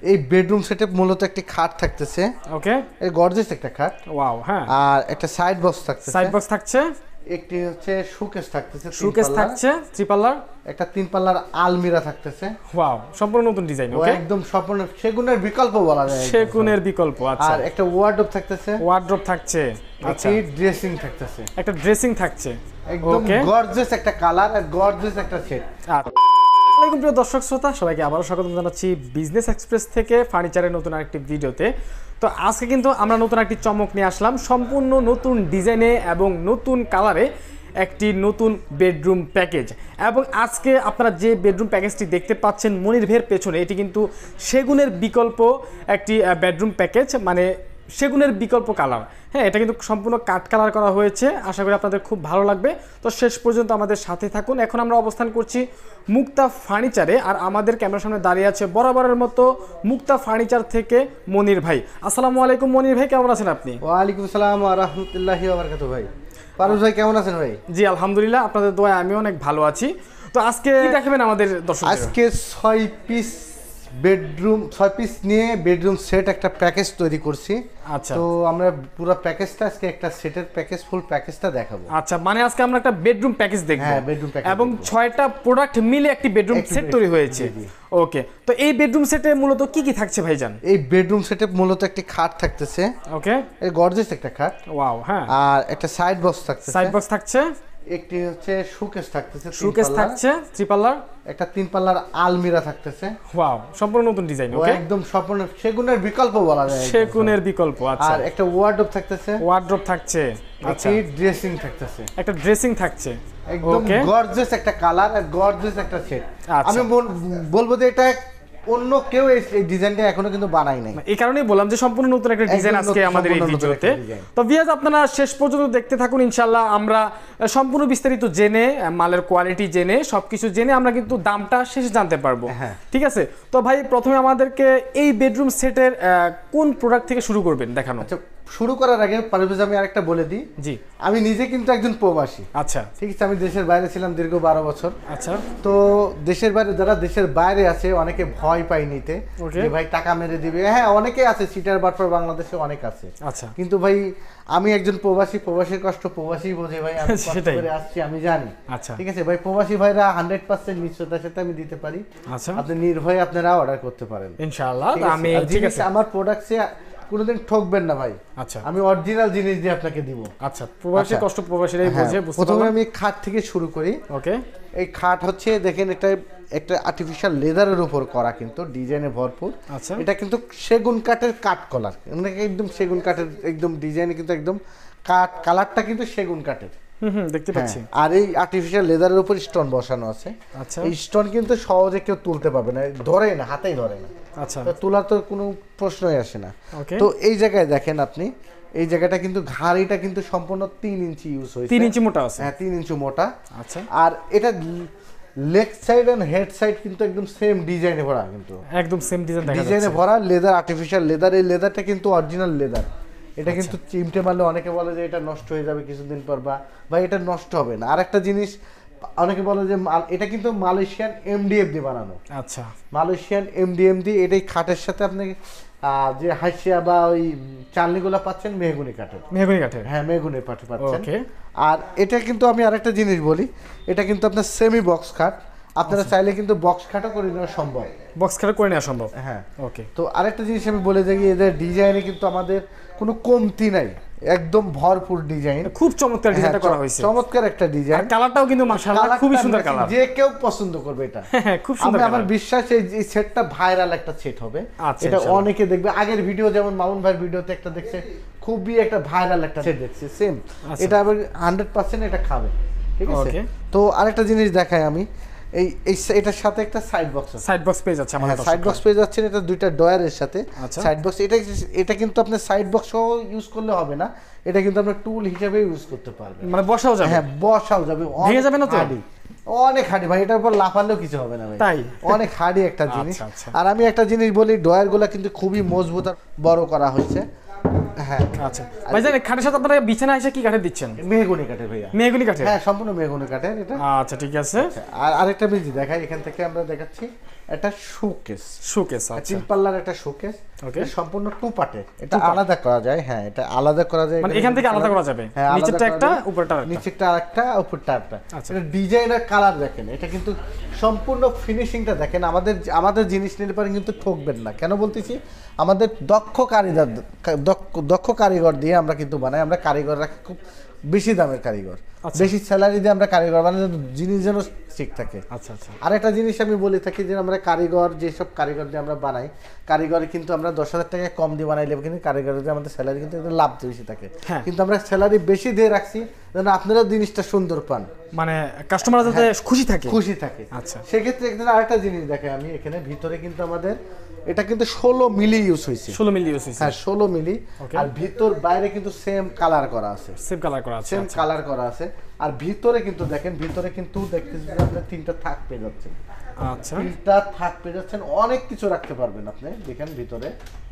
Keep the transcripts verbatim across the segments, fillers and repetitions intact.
এই বেডরুম সেটে মূলত একটি খাট থাকতেছে। ওকে, এই গর্জিয়াস একটা খাট। ওয়াও, হ্যাঁ। আর একটা সাইড বক্স থাকতেছে। সাইড বক্স থাকছে। একটি হচ্ছে শোকেস থাকতেছে, শোকেস থাকছে, থ্রি পাল্লার। একটা তিন পাল্লার আলমিরা থাকতেছে। ওয়াও, সম্পূর্ণ নতুন ডিজাইন। ওকে, একদম সম্পূর্ণ সেগুনের বিকল্প বলা যায়। সেগুনের বিকল্প, আচ্ছা। আর একটা ওয়ার্ডরোব থাকতেছে। ওয়ার্ডরোব থাকছে, আচ্ছা। একটি ড্রেসিং থাকতেছে। একটা ড্রেসিং থাকছে, একদম গর্জিয়াস একটা কালার আর গর্জিয়াস একটা সেট। আসসালামু আলাইকুম প্রিয় দর্শক শ্রোতা, সবাইকে আবারও স্বাগত জানাচ্ছি বিজনেস এক্সপ্রেস থেকে ফার্নিচারের নতুন আরেকটি ভিডিওতে। তো আজকে কিন্তু আমরা নতুন একটি চমক নিয়ে আসলাম, সম্পূর্ণ নতুন ডিজাইনে এবং নতুন কালারে একটি নতুন বেডরুম প্যাকেজ। এবং আজকে আপনারা যে বেডরুম প্যাকেজটি দেখতে পাচ্ছেন মনির ভাইয়ের পেছনে, এটি কিন্তু সেগুনের বিকল্প একটি বেডরুম প্যাকেজ, মানে সেগুনের বিকল্প কালার। হ্যাঁ, এটা কিন্তু সম্পূর্ণ কাঠ কালার করা হয়েছে। আশা করি আপনাদের খুব ভালো লাগবে। তো শেষ পর্যন্ত আমাদের সাথে থাকুন। এখন আমরা অবস্থান করছি মুক্তা ফার্নিচারে, আর আমাদের ক্যামেরার সামনে দাঁড়িয়ে আছে বরাবরের মতো মুক্তা ফার্নিচার থেকে মনির ভাই। আসসালামু আলাইকুম মনির ভাই, কেমন আছেন আপনি? ওয়ালাইকুম আসসালাম ওয়া রাহমাতুল্লাহি ওয়া বারাকাতুহু। ভাই পারুল ভাই কেমন আছেন ভাই? জি আলহামদুলিল্লাহ, আপনাদের দোয়ায় আমি অনেক ভালো আছি। তো আজকে কি দেখাবেন আমাদের দর্শক? আজকে ছয় পিস বেডরুম ছয় পিস নিয়ে বেডরুম সেট একটা প্যাকেজ তৈরি করছি। আচ্ছা, তো আমরা পুরো প্যাকেজটা আজকে একটা সেটের প্যাকেজ ফুল প্যাকেজটা দেখাবো। আচ্ছা, মানে আজকে আমরা একটা বেডরুম প্যাকেজ দেখব। হ্যাঁ, বেডরুম প্যাকেজ এবং ছয়টা প্রোডাক্ট মিলে একটি বেডরুম সেট তৈরি হয়েছে। ওকে, তো এই বেডরুম সেটে মূলত কি কি থাকছে ভাইজান? এই বেডরুম সেটে মূলত একটি খাট থাকতেছে। ওকে, এই গর্জিয়াস একটা খাট। ওয়াও, হ্যাঁ। আর একটা সাইড বক্স থাকতেছে। সাইড বক্স থাকছে। একটি হচ্ছে শোকেস থাকতেছে, শোকেস থাকছে, থ্রি পাল্লার। একটা তিন পাল্লার আলমিরা থাকতেছে। ওয়াও, সম্পূর্ণ নতুন ডিজাইন। ওকে, একদম সম্পূর্ণ সেগুনের বিকল্প বলা যায়। সেগুনের বিকল্প, আচ্ছা। আর একটা ওয়ার্ডরোব থাকতেছে। ওয়ার্ডরোব থাকছে, আচ্ছা। একটি ড্রেসিং থাকতেছে। একটা ড্রেসিং থাকছে, একদম গর্জিয়াস একটা কালার আর গর্জিয়াস একটা সেট। আমি বলবো যে এটা অন্য কেউ এই ডিজাইনটা এখনো কিন্তু বানায় নাই। এই কারণেই বললাম যে সম্পূর্ণ নতুন একটা ডিজাইন আজকে আমাদের এই ভিডিওতে। তো ভিউয়ার্স, আপনারা শেষ পর্যন্ত দেখতে থাকুন। ইনশাআল্লাহ আমরা সম্পূর্ণ বিস্তারিত জেনে, মালের কোয়ালিটি জেনে, সবকিছু জেনে আমরা কিন্তু দামটা শেষে জানতে পারবো। ঠিক আছে? তো ভাই প্রথমে আমাদেরকে এই বেডরুম সেটের কোন প্রোডাক্ট থেকে শুরু করবেন দেখানো? আচ্ছা, শুরু করার আগে পারভেজ আমি আরেকটা বলে দিই। জি, আমি নিজে কিন্তু একজন প্রবাসী। আচ্ছা, ঠিক আছে। আমি দেশের বাইরে ছিলাম দীর্ঘ বারো বছর। আচ্ছা। তো দেশের বাইরে যারা দেশের বাইরে আছে অনেকে ভয় পায় নিতে, যে ভাই টাকা মেরে দিবে। হ্যাঁ, অনেকে আছে, সিটার বাটপার বাংলাদেশে অনেক আছে। আচ্ছা, কিন্তু ভাই আমি একজন প্রবাসী, প্রবাসীর কষ্ট প্রবাসী বোঝে ভাই। আমি কষ্ট করে আসছি, আমি জানি। আচ্ছা, ঠিক আছে ভাই, প্রবাসী ভাইরা হান্ড্রেড পার্সেন্ট নিশ্চয়তার সাথে আমি দিতে পারি। আচ্ছা, আপনি নির্ভয়ে আপনারা অর্ডার করতে পারেন ইনশাআল্লাহ। আমি ঠিক আছে, আমার প্রোডাক্টসে কোনোদিন ঠকবেন না ভাই। আচ্ছা, আমি অরিজিনাল জিনিস দিয়ে আপনাকে দিব। আচ্ছা, প্রবাসী কষ্ট প্রবাসীরাই বোঝে। প্রথমে আমি খাট থেকে শুরু করি। ওকে, এই খাট হচ্ছে দেখেন, এটা একটা আর্টিফিশিয়াল লেদারের উপর করা, কিন্তু ডিজাইনে ভরপুর। আচ্ছা, এটা কিন্তু সেগুন কাঠের কাঠ কলার, একদম সেগুন কাঠের একদম ডিজাইনে, কিন্তু একদম কাঠ কালারটা কিন্তু সেগুন কাঠের। হুম হুম, দেখতে পাচ্ছি। আর এই আর্টিফিশিয়াল লেদারের উপর স্টোন বসানো আছে। আচ্ছা, এই স্টোন কিন্তু সহজে কেউ তুলতে পারবে না, ধরে না, হাতেই ধরে না। আচ্ছা, তোলার তো কোনো প্রশ্নই আসে না। ওকে, তো এই জায়গায় দেখেন আপনি, এই জায়গাটা কিন্তু ঘাড়িটা কিন্তু সম্পূর্ণ তিন ইঞ্চি ইউজ হয়েছে। তিন ইঞ্চি মোটা আছে। হ্যাঁ, তিন ইঞ্চি মোটা। আচ্ছা, আর এটা leg side and head side কিন্তু একদম সেম ডিজাইনে ভরা, কিন্তু একদম সেম ডিজাইন দেখা যাচ্ছে। ডিজাইনে ভরা লেদার, আর্টিফিশিয়াল লেদার। এই লেদারটা কিন্তু অরিজিনাল লেদার। এটা কিন্তু চিমটে মারলে অনেকে বলে যে এটা নষ্ট হয়ে যাবে কিছুদিন পর, বা ভাই এটা নষ্ট হবে না। আরেকটা জিনিস অনেকে বলে যে এটা কিন্তু মালয়েশিয়ান এমডিএফ দিয়ে বানানো। আচ্ছা, মালয়েশিয়ান এমডিএফ দিয়ে। এটাই খাটের সাথে আপনি যে হাসিয়া বা ওই চালনিগুলো পাচ্ছেন মেহগুনি কাঠের। মেহগুনি কাঠের, হ্যাঁ, মেহগুনি কাঠের পাচ্ছেন। ওকে। আর এটা কিন্তু আমি আরেকটা জিনিস বলি, এটা কিন্তু আপনার সেমি বক্স খাট। আপনারা চাইলে কিন্তু বক্স খাটও করে নেওয়া সম্ভব। বক্স খাটও করে নেওয়া সম্ভব, হ্যাঁ। ওকে। তো আরেকটা জিনিস আমি বলে যাই, এদের ডিজাইনে কিন্তু আমাদের কোনো কমতি নাই, একদম ভরপুর ডিজাইন। খুব চমৎকার ডিজাইনটা করা হয়েছে, চমৎকার একটা ডিজাইন। কালারটাও কিন্তু মাশাআল্লাহ খুবই সুন্দর কালার, যে কেউ পছন্দ করবে এটা। হ্যাঁ, খুব সুন্দর। আমি আমার বিশ্বাস এই সেটটা ভাইরাল একটা সেট হবে। এটা অনেকে দেখবে। আগের ভিডিও যেমন মামুন ভাইয়ের ভিডিওতে একটা দেখছে, খুবই একটা ভাইরাল একটা সেট দেখছে, সেম এটা আবার হান্ড্রেড পার্সেন্ট এটা খাবে। ঠিক আছে? তো আরেকটা জিনিস দেখাই আমি, এই এটার সাথে একটা সাইড বক্স আছে। সাইড বক্স পেয়ে যাচ্ছে আমাদের, সাইড বক্স পেয়ে যাচ্ছেন। এটা দুইটা ডয়ারের সাথে সাইড বক্স। এটা এটা কিন্তু আপনি সাইড বক্স সহ ইউজ করলে হবে না, এটা কিন্তু আপনি টুল হিসেবে ইউজ করতে পারবেন। মানে বসাও যাবে? হ্যাঁ, বসাও যাবে। ভেঙে যাবে না তো? অনেক হাঁড়ি ভাই, এটার উপর লাফালেও কিছু হবে না ভাই, তাই অনেক হাঁড়ি একটা জিনিস। আর আমি একটা জিনিস বলি, ডয়ারগুলো কিন্তু খুবই মজবুত আর বড় করা হয়েছে। হ্যাঁ, আচ্ছা ভাই, জানেন খাটের সাথে আপনারা বিছানা এসে কি কাঠের দিচ্ছেন? মেহগনি কাঠের ভাইয়া। মেহগনি কাঠের? হ্যাঁ, সম্পূর্ণ মেহগনি কাঠের এটা। আচ্ছা, ঠিক আছে। আর আরেকটা জিনিস দেখাই, এখান থেকে আমরা দেখাচ্ছি, একটা শোকেস শোকেস আচ্ছা তিন পাল্লার একটা শোকেস ওকে সম্পূর্ণ টু পার্টের এটা আলাদা করা যায় হ্যাঁ এটা আলাদা করা যায় মানে এখান থেকে আলাদা করা যাবে নিচেরটা একটা উপরটা একটা নিচেরটা আরেকটা উপরটা একটা এটা ডিজাইন আর কালার দেখেন এটা কিন্তু সম্পূর্ণ ফিনিশিংটা দেখেন আমাদের আমাদের জিনিস নিলে পরে কিন্তু ঠকবেন না কেন বলতেছি আমাদের দক্ষ কারিগর দক্ষ কারিগর দিয়ে আমরা কিন্তু বানাই আমরা কারিগররা খুব বেশি দামের কারিগর বেশি স্যালারি দিয়ে আমরা কারিগর বানাই জিনিস যেন ঠিক থাকে আচ্ছা আচ্ছা আরেকটা জিনিস আমি বলে থাকি যে আমরা কারিগর যেসব কারিগর দিয়ে আমরা বানাই কারিগর কিন্তু আমরা দশ হাজার টাকা কম দিয়ে বানাইলে কিন্তু কারিগরের আমাদের স্যালারি কিন্তু লাভ বেশি থাকে কিন্তু আমরা স্যালারি বেশি দিয়ে রাখছি যেন আপনারা জিনিসটা সুন্দর পান মানে কাস্টমার যাতে খুশি থাকে খুশি থাকে আচ্ছা সেক্ষেত্রে একদিন আরেকটা জিনিস দেখে আমি এখানে ভিতরে কিন্তু আমাদের এটা কিন্তু ষোলো মিলি ইউজ হয়েছে ষোলো মিলি ইউজ হয়েছে হ্যাঁ ষোলো মিলি আর ভিতর বাইরে কিন্তু সেম কালার করা আছে সেম কালার করা আছে সেম কালার করা আছে আর ভিতরে কিন্তু দেখেন ভিতরে কিন্তু দেখতেছেন আপনারা তিনটা থাক পেয়ে যাচ্ছেন আচ্ছা তিনটা থাক পেয়ে যাচ্ছেন অনেক কিছু রাখতে পারবেন আপনি দেখেন ভিতরে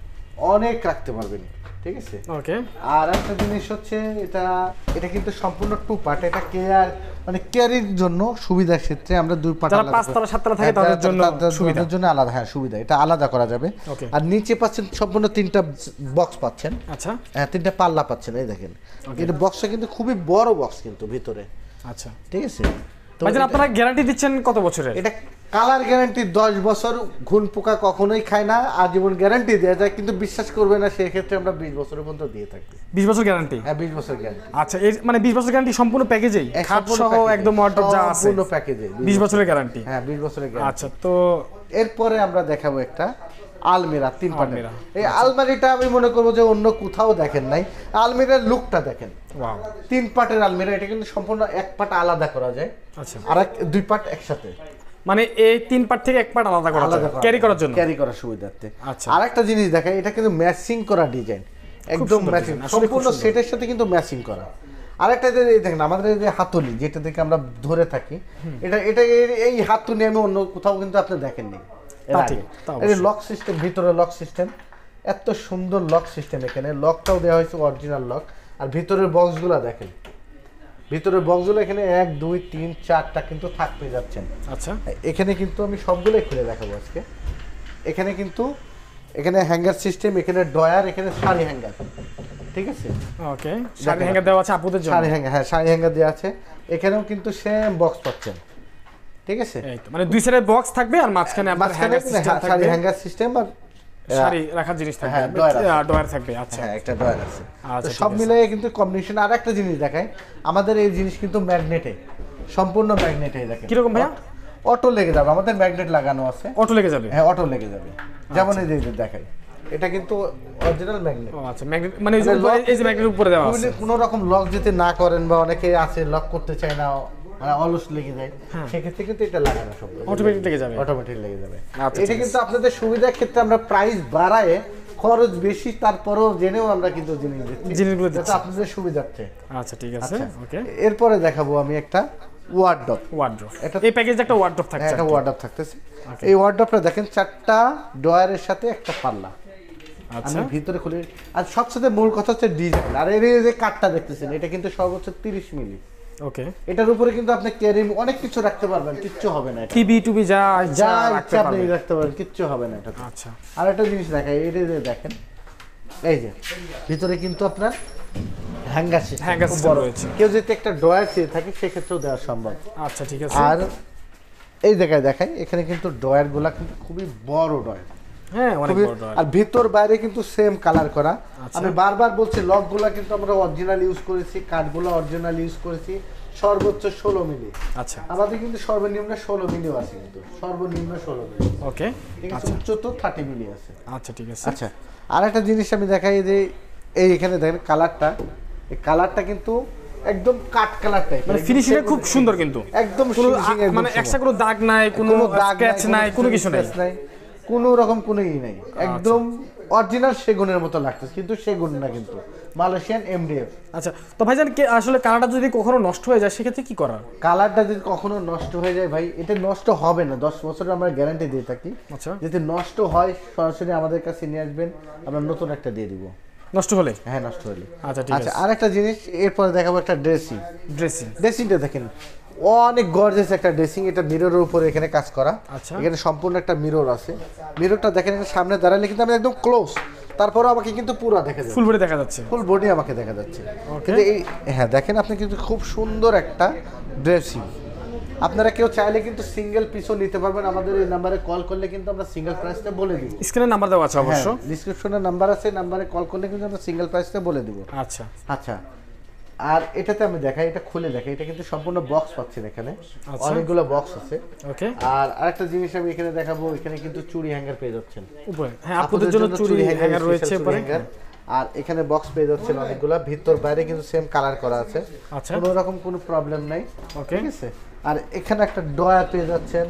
অনেক রাখতে পারবেন ঠিক আছে ওকে আর একটা জিনিস হচ্ছে এটা এটা কিন্তু সম্পূর্ণ টু পার্ট এটা কেয়ার মানে কেয়ারের জন্য সুবিধার ক্ষেত্রে আমরা দুই পার্ট আলাদা পাঁচ তলা সাত তলা থাকে তাদের জন্য সুবিধার জন্য আলাদা হ্যাঁ সুবিধা এটা আলাদা করা যাবে আর নিচে পাচ্ছেন সম্পূর্ণ তিনটা বক্স পাচ্ছেন আচ্ছা হ্যাঁ তিনটা পাল্লা পাচ্ছেন এই দেখেন এটা বক্সটা কিন্তু খুবই বড় বক্স কিন্তু ভিতরে আচ্ছা ঠিক আছে তো ভাইজান আপনারা গ্যারান্টি দিচ্ছেন কত বছরের এটা কালার গ্যারান্টি দশ বছর ঘুন পোকা কখনোই খায় না আজীবন গ্যারান্টি দেওয়া যায় কিন্তু বিশ্বাস করবে না সেই ক্ষেত্রে আমরা বিশ বছরের পর্যন্ত দিয়ে থাকি বিশ বছর গ্যারান্টি হ্যাঁ বিশ বছর গ্যারান্টি আচ্ছা এই মানে বিশ বছর গ্যারান্টি সম্পূর্ণ প্যাকেজেই খাট সহ একদম ওয়ার্ডরোব যা আছে সম্পূর্ণ প্যাকেজে বিশ বছরের গ্যারান্টি হ্যাঁ বিশ বছরের গ্যারান্টি আচ্ছা তো এরপরে আমরা দেখাবো একটা আলমিরা তিন পাটের এই আলমারিটা আমি মনে করবো যে অন্য কোথাও দেখেন নাই আলমিরার লুকটা দেখেন ওয়াও তিন পাটের আলমিরা এটা কিন্তু সম্পূর্ণ এক পাট আলাদা করা যায় আচ্ছা আর দুই পাট একসাথে মানে এই তিন পার্ট থেকে এক পার্ট আলাদা করা যায় ক্যারি করার জন্য ক্যারি করার সুবিধার্থে আচ্ছা আরেকটা জিনিস দেখাই এটা কিন্তু ম্যাচিং করা ডিজাইন একদম ম্যাচিং সম্পূর্ণ সেটের সাথে কিন্তু ম্যাচিং করা আরেকটা যে দেখেন আমাদের যে হাতুলি যেটা থেকে আমরা ধরে থাকি এটা এটা এই হাতুলি আমি অন্য কোথাও কিন্তু আপনি দেখেননি এই লক সিস্টেম ভিতরে লক সিস্টেম এত সুন্দর লক সিস্টেম এখানে লকটাও দেওয়া হয়েছে অরিজিনাল লক আর ভিতরের বক্সগুলো দেখেন ভিতরের বক্সগুলো এখানে এক দুই তিন চারটা কিন্তু থাক পেয়ে যাচ্ছেন আচ্ছা এখানে কিন্তু আমি সবগুলোই খুলে দেখাবো আজকে এখানে কিন্তু এখানে হ্যাঙ্গার সিস্টেম এখানে ডয়ার এখানে শাড়ি হ্যাঙ্গার ঠিক আছে ওকে শাড়ি হ্যাঙ্গার দেওয়া আছে আপুদের জন্য শাড়ি হ্যাঙ্গার হ্যাঁ শাড়ি হ্যাঙ্গার দেওয়া আছে এখানেও কিন্তু সেম বক্স পাচ্ছেন ঠিক আছে মানে দুই সাইডে বক্স থাকবে আর মাঝখানে আপনার হ্যাঙ্গার সিস্টেম থাকবে শাড়ি হ্যাঙ্গার সিস্টেম আর শাড়ি রাখার জিনিস থাকবে ডয়ার থাকবে আচ্ছা হ্যাঁ একটা ডয়ার আছে তো সব মিলিয়ে কিন্তু কম্বিনেশন আর একটা জিনিস দেখাই আমাদের এই জিনিস কিন্তু ম্যাগনেটে সম্পূর্ণ ম্যাগনেটে দেখেন কি রকম ভাইয়া অটো লেগে যাবে আমাদের ম্যাগনেট লাগানো আছে অটো লেগে যাবে হ্যাঁ অটো লেগে যাবে যেমন এই যে দেখাই এটা কিন্তু অরিজিনাল ম্যাগনেট ও আচ্ছা ম্যাগনেট মানে এই যে ম্যাগনেটের উপরে দেওয়া আছে কোনো রকম লক যদি না করেন বা অনেকে আছে লক করতে চায় না মানে অলস লেগে যায় সেক্ষেত্রে কিন্তু এটা লাগানো সব অটোমেটিক লেগে যাবে অটোমেটিক লেগে যাবে এটা কিন্তু আপনাদের সুবিধার ক্ষেত্রে আমরা প্রাইস বাড়ায় খরচ বেশি তারপরেও জেনেও আমরা কিন্তু জিনিস দিচ্ছি জিনিসগুলো দিচ্ছি আপনাদের সুবিধার্থে আচ্ছা ঠিক আছে ওকে এরপরে দেখাবো আমি একটা ওয়ার্ডরোব ওয়ার্ডরোব এটা এই প্যাকেজে একটা ওয়ার্ডরোব থাকছে একটা ওয়ার্ডরোব থাকতেছে এই ওয়ার্ডরোবটা দেখেন চারটা ডয়ারের সাথে একটা পাল্লা আচ্ছা আমি ভিতরে খুলে আর সবচেয়ে মূল কথা হচ্ছে ডিজাইন আর এই যে কাঠটা দেখতেছেন এটা কিন্তু সর্বোচ্চ তিরিশ মিলি ওকে এটার উপরে কিন্তু আপনি ক্যারি অনেক কিছু রাখতে পারবেন কিচ্ছু হবে না টিভি টুবি যা যা রাখতে আপনি রাখতে পারবেন কিচ্ছু হবে না এটা আচ্ছা আর একটা জিনিস দেখাই এই যে দেখেন এই যে ভিতরে কিন্তু আপনার হ্যাঙ্গার সিস্টেম হ্যাঙ্গার সিস্টেম রয়েছে কেউ যদি একটা ডয়ার চেয়ে থাকে সেক্ষেত্রেও দেওয়া সম্ভব আচ্ছা ঠিক আছে আর এই জায়গায় দেখাই এখানে কিন্তু ডয়ারগুলা কিন্তু খুবই বড় ডয়ার হ্যাঁ অনেক বড় ডয়ার আর ভিতর বাইরে কিন্তু সেম কালার করা আমি বারবার বলছি লকগুলা কিন্তু আমরা অরিজিনাল ইউজ করেছি কাঠগুলো অরিজিনাল ইউজ করেছি সর্বোচ্চ ষোলো মিলি আচ্ছা আমাদের কিন্তু সর্বনিম্ন ষোলো মিলিও আছে কিন্তু সর্বনিম্ন ষোলো মিলি ওকে ঠিক আছে উচ্চতর ত্রিশ মিলি আছে আচ্ছা ঠিক আছে আচ্ছা আর একটা জিনিস আমি দেখাই যে এই এখানে দেখেন কালারটা এই কালারটা কিন্তু একদম কাট কালার টাইপ মানে ফিনিশিংটা খুব সুন্দর কিন্তু একদম মানে এক্সট্রা কোনো দাগ নাই কোনো স্ক্র্যাচ নাই কোনো কিছু নাই কোনো রকম কোনো ই নাই একদম অরিজিনাল সেগুনের মতো লাগতেছে কিন্তু সেগুন না কিন্তু মালয়েশিয়ান এমডিএফ আচ্ছা তো ভাইজান আসলে কালারটা যদি কখনো নষ্ট হয়ে যায় সেক্ষেত্রে কি করার কালারটা যদি কখনো নষ্ট হয়ে যায় ভাই এটা নষ্ট হবে না দশ বছরের আমরা গ্যারান্টি দিয়ে থাকি আচ্ছা যদি নষ্ট হয় সরাসরি আমাদের কাছে নিয়ে আসবেন আমরা নতুন একটা দিয়ে দিব নষ্ট হলে হ্যাঁ নষ্ট হলে আচ্ছা ঠিক আছে আচ্ছা আরেকটা জিনিস এরপরে দেখাবো একটা ড্রেসিং ড্রেসিং ড্রেসিংটা দেখেন অনেক গর্জিয়াস একটা ড্রেসিং, এটা মিররের উপরে এখানে কাজ করা। আচ্ছা, এখানে সম্পূর্ণ একটা মিরর আছে। মিররটা দেখেন সামনে দাঁড়ালে কিন্তু আমি একদম ক্লোজ, তারপরে আমাকে কিন্তু পুরো দেখা যাচ্ছে, ফুল বডি দেখা যাচ্ছে, ফুল বডি আমাকে দেখা যাচ্ছে। কিন্তু এই হ্যাঁ দেখেন আপনি কিন্তু খুব সুন্দর একটা ড্রেসিং। আপনারা কেউ চাইলে কিন্তু সিঙ্গেল পিসও নিতে পারবেন, আমাদের এই নাম্বারে কল করলে কিন্তু আমরা সিঙ্গেল প্রাইসটা বলে দিব। স্ক্রিনে নাম্বার দেওয়া আছে অবশ্য, ডেসক্রিপশনে নাম্বার আছে, নাম্বারে কল করলে কিন্তু আমরা সিঙ্গেল প্রাইসটা বলে দিব। আচ্ছা আচ্ছা, আর এটাতে আমি দেখাই, এটা খুলে দেখাই, এটা কিন্তু সম্পূর্ণ বক্স পাচ্ছেন এখানে, অনেকগুলো বক্স আছে। ওকে, আর আরেকটা জিনিস আমি এখানে দেখাবো, এখানে কিন্তু চুড়ি হ্যাঙ্গার পেয়ে যাচ্ছেন উপরে। হ্যাঁ, আপনাদের জন্য চুড়ি হ্যাঙ্গার রয়েছে উপরে। আর এখানে বক্স পেয়ে যাচ্ছেন অনেকগুলো, ভিতর বাইরে কিন্তু সেম কালার করা আছে, আচ্ছা কোনো রকম কোনো প্রবলেম নাই। ওকে, ঠিক আছে। আর এখানে একটা ডয়ার পেয়ে যাচ্ছেন,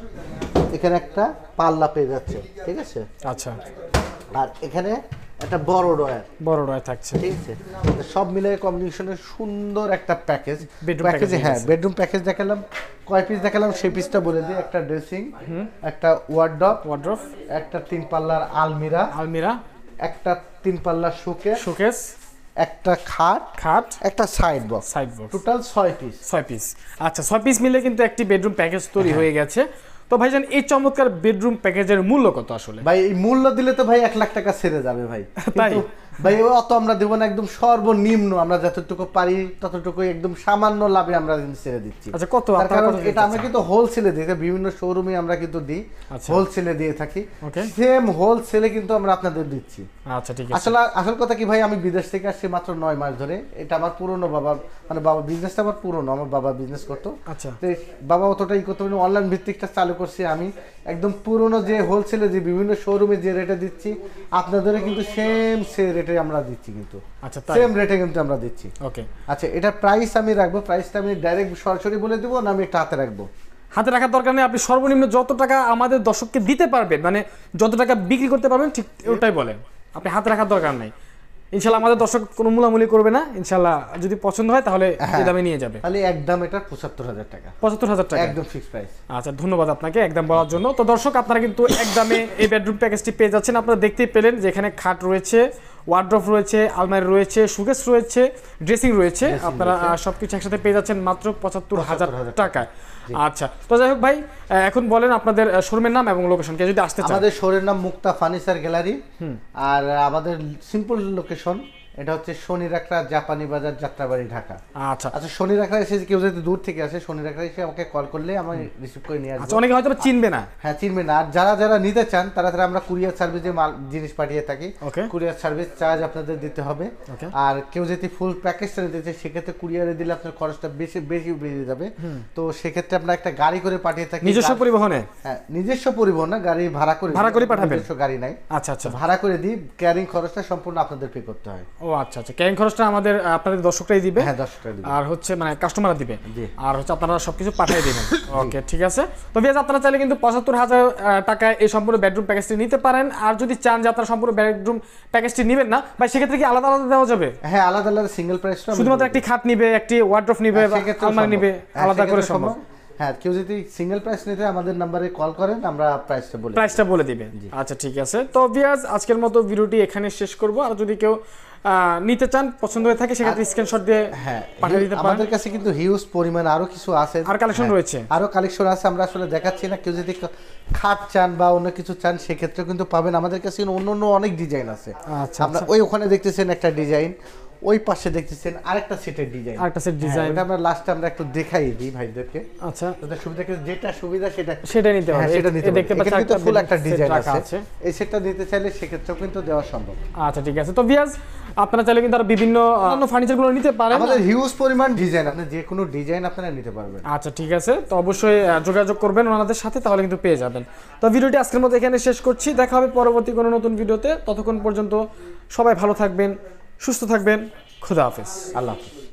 এখানে একটা পাল্লা পেয়ে যাচ্ছেন। ঠিক আছে। আচ্ছা, আর এখানে একটা বড় ডয়ার, বড় ডয়ার থাকছে। ঠিক আছে। সব মিলে কম্বিনেশনের সুন্দর একটা প্যাকেজ। বেডরুম প্যাকেজে হ্যাঁ বেডরুম প্যাকেজ দেখালাম, কয় পিস দেখালাম সেই পিসটা বলে দিই। একটা ড্রেসিং, একটা ওয়ার্ডরোব, ওয়ার্ডরোব, একটা তিন পাল্লার আলমিরা, আলমিরা, একটা তিন পাল্লার শোকেস, শোকেস, একটা খাট, খাট, একটা side box, side box, total ছয় পিস। ছয় পিস। আচ্ছা, ছয় পিস মিলে কিন্তু একটি বেডরুম প্যাকেজ তৈরি হয়ে গেছে। তো ভাইজান, এই চমৎকার বেডরুম প্যাকেজের মূল্য কত আসলে? ভাই এই মূল্য দিলে তো ভাই এক লাখ টাকা ছেড়ে যাবে ভাই। তাই ভাই অত আমরা দেবো না, একদম সর্বনিম্ন আমরা যতটুকু পারি ততটুকু একদম সামান্য লাভে আমরা ছেড়ে দিচ্ছি। আচ্ছা, কত? কারণ এটা আমরা কিন্তু হোলসেলে দিই, বিভিন্ন শোরুমে আমরা কিন্তু দিই, হোলসেলে দিয়ে থাকি। সেম হোলসেলে কিন্তু আমরা আপনাদের দিচ্ছি। আচ্ছা, ঠিক আছে। আসলে আসল কথা কি ভাই, আমি বিদেশ থেকে আসছি মাত্র নয় মাস ধরে। এটা আমার পুরনো বাবা, মানে বাবা বিজনেসটা আমার পুরনো, আমার বাবা বিজনেস করতো। আচ্ছা, বাবা অতটাই করতে পারেনি, অনলাইন ভিত্তিকটা চালু করছি আমি। একদম পুরনো যে হোলসেলে যে বিভিন্ন শোরুমে যে রেটে দিচ্ছি, আপনাদের কিন্তু সেম সে রেটে আমরা দিচ্ছি, কিন্তু আচ্ছা সেম রেটে কিন্তু আমরা দিচ্ছি। ওকে, আচ্ছা, এটার প্রাইস আমি রাখবো, প্রাইসটা আমি ডাইরেক্ট সরাসরি বলে দেবো না আমি একটা হাতে রাখবো? হাতে রাখার দরকার নেই, আপনি সর্বনিম্ন যত টাকা আমাদের দর্শককে দিতে পারবেন, মানে যত টাকা বিক্রি করতে পারবেন ঠিক ওটাই বলেন, আপনি হাতে রাখার দরকার নাই। ইনশাআল্লাহ আমাদের দর্শক কোনো মূলামূলি করবে না, ইনশাআল্লাহ যদি পছন্দ হয় তাহলে এই দামে নিয়ে যাবে। তাহলে একদম এটা পঁচাত্তর হাজার টাকা, পঁচাত্তর হাজার টাকা একদম ফিক্সড প্রাইস। আচ্ছা, ধন্যবাদ আপনাকে একদম বলার জন্য। তো দর্শক, আপনারা কিন্তু একদমে এই বেডরুম প্যাকেজটি পেয়ে যাচ্ছেন। আপনারা দেখতেই পেলেন যে এখানে খাট রয়েছে, ওয়ার্ডরোব রয়েছে, আলমারি রয়েছে, শোকেস রয়েছে, ড্রেসিং রয়েছে। আপনারা সবকিছু একসাথে পেয়ে যাচ্ছেন মাত্র পঁচাত্তর হাজার টাকায়। আচ্ছা, তো যাই হোক ভাই, এখন বলেন আপনাদের শোরুমের নাম এবং লোকেশন, কে যদি আসতে চান। আমাদের শোরুমের নাম মুক্তা ফার্নিচার গ্যালারি, আর আমাদের সিম্পল লোকেশন এটা হচ্ছে শনিরাখড়া জাপানি বাজার, যাত্রাবাড়ি, ঢাকা। আচ্ছা আচ্ছা, শনিরাখড়া এসে কেউ যদি দূর থেকে আসে, শনিরাখড়া এসে আমাকে কল করলে আমি রিসিভ করে নিয়ে আসবো। আচ্ছা, অনেকে হয়তো চিনবে না। হ্যাঁ, চিনবে না। আর যারা যারা নিতে চান তারা তারা আমরা কুরিয়ার সার্ভিসে মাল জিনিস পাঠিয়ে থাকি। কুরিয়ার সার্ভিস চার্জ আপনাদের দিতে হবে। আর কেউ যদি ফুল প্যাকেজটা নিতে চায় সেক্ষেত্রে কুরিয়ারে দিলে আপনার খরচটা বেশি বেশি বেড়ে যাবে। তো সেক্ষেত্রে আমরা একটা গাড়ি করে পাঠিয়ে থাকি, নিজস্ব পরিবহনে। হ্যাঁ, নিজস্ব পরিবহন না, গাড়ি ভাড়া করে ভাড়া করে পাঠাবেন। নিজস্ব গাড়ি নাই। আচ্ছা আচ্ছা, ভাড়া করে দিই, ক্যারিং খরচটা সম্পূর্ণ আপনাদের পে করতে হয়। ও আচ্ছা আচ্ছা, ক্যারিং খরচটা আমাদের আপনাদের দর্শকরাই দিবে। হ্যাঁ, দর্শকরাই দিবে, আর হচ্ছে মানে কাস্টমাররা দিবে, আর হচ্ছে আপনারা সবকিছু পাঠিয়ে দিবেন। ওকে, ঠিক আছে। তো ভিউয়ার্স, আপনারা চাইলে কিন্তু পঁচাত্তর হাজার টাকায় এই সম্পূর্ণ বেডরুম প্যাকেজটি নিতে পারেন। আর যদি চান যে আপনারা সম্পূর্ণ বেডরুম প্যাকেজটি নেবেন না ভাই, সেক্ষেত্রে কি আলাদা আলাদা দেওয়া যাবে? হ্যাঁ, আলাদা আলাদা সিঙ্গেল প্রাইস, শুধুমাত্র একটি খাট নিবে, একটি ওয়ার্ডরোব নিবে, আলমারি নিবে, আলাদা করে সম্ভব। হ্যাঁ, কেউ যদি সিঙ্গেল প্রাইস নিতে আমাদের নম্বরে কল করেন, আমরা প্রাইসটা বলে প্রাইসটা বলে দিবেন। আচ্ছা, ঠিক আছে। তো ভিউয়ার্স, আজকের মতো ভিডিওটি এখানে শেষ করব। আর যদি কেউ নিতে চান, পছন্দ হয়ে থাকে, সেক্ষেত্রে স্ক্রিনশট দিয়ে হ্যাঁ পাঠিয়ে দিতে পারেন। আমাদের কাছে কিন্তু হিউজ পরিমাণ আরো কিছু আছে, আর কালেকশন রয়েছে, আরো কালেকশন আছে, আমরা আসলে দেখাচ্ছি না। কেউ যদি খাট চান বা অন্য কিছু চান সেক্ষেত্রে কিন্তু পাবেন। আমাদের কাছে অন্য অন্য অনেক ডিজাইন আছে। আচ্ছা, আমরা ওই ওখানে দেখতেছেন একটা ডিজাইন, ওই পাশে দেখতেছেন আরেকটা সেটের ডিজাইন, আরেকটা সেট ডিজাইন। এটা আমরা লাস্টে আমরা একটু দেখাই দিই ভাইদেরকে। আচ্ছা, তাদের সুবিধা কি, যেটা সুবিধা সেটা সেটা নিতে হবে। সেটা নিতে দেখতে পাচ্ছেন একটা ফুল একটা ডিজাইন আছে, আছে, এই সেটটা নিতে চাইলে সেক্ষেত্রেও কিন্তু দেওয়া সম্ভব। আচ্ছা, ঠিক আছে। তো ভিউয়ার্স, আপনারা চাইলে কিন্তু আর বিভিন্ন অন্য ফার্নিচারগুলো নিতে পারেন। আমাদের হিউজ পরিমাণ ডিজাইন, আপনি যে কোনো ডিজাইন আপনারা নিতে পারবেন। আচ্ছা, ঠিক আছে। তো অবশ্যই যোগাযোগ করবেন ওনাদের সাথে, তাহলে কিন্তু পেয়ে যাবেন। তো ভিডিওটি আজকের মতো এখানে শেষ করছি। দেখা হবে পরবর্তী কোনো নতুন ভিডিওতে। ততক্ষণ পর্যন্ত সবাই ভালো থাকবেন, সুস্থ থাকবেন। খুদা হাফেজ। আল্লাহ হাফেজ।